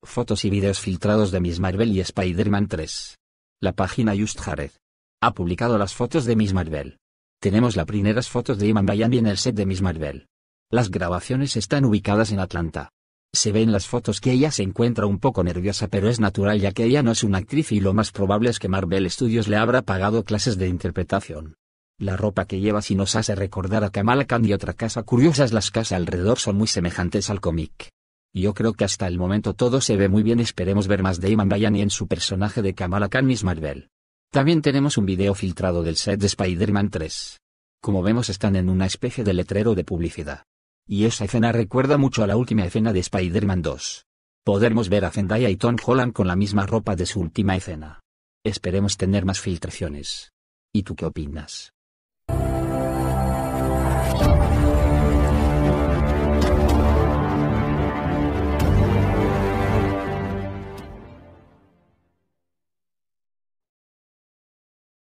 Fotos y videos filtrados de Miss Marvel y Spider-Man 3. La página Just Jared ha publicado las fotos de Miss Marvel. Tenemos las primeras fotos de Iman Bayani en el set de Miss Marvel. Las grabaciones están ubicadas en Atlanta. Se ve en las fotos que ella se encuentra un poco nerviosa, pero es natural ya que ella no es una actriz y lo más probable es que Marvel Studios le habrá pagado clases de interpretación. La ropa que lleva sí nos hace recordar a Kamala Khan y otra cosa curiosa es las casas alrededor son muy semejantes al cómic. Yo creo que hasta el momento todo se ve muy bien, esperemos ver más de Iman Bayani en su personaje de Kamala Khan Miss Marvel. También tenemos un video filtrado del set de Spider-Man 3. Como vemos están en una especie de letrero de publicidad. Y esa escena recuerda mucho a la última escena de Spider-Man 2. Podremos ver a Zendaya y Tom Holland con la misma ropa de su última escena. Esperemos tener más filtraciones. ¿Y tú qué opinas?